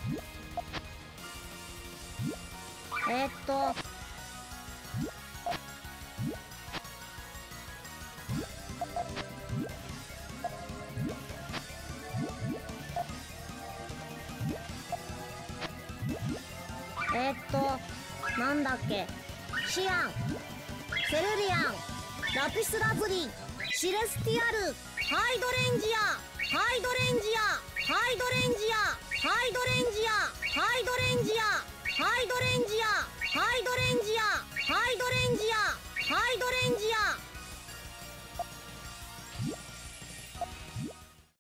えーっとなんだっけ。シアン、セルリアン、ラピスラズリ、シレスティアル、ハイドレンジア、ハイドレンジア、ハイドレンジア、ハイドレンジア、ハイドレンジア、ハイドレンジア、ハイドレンジア、ハイドレンジア、ハイドレンジア。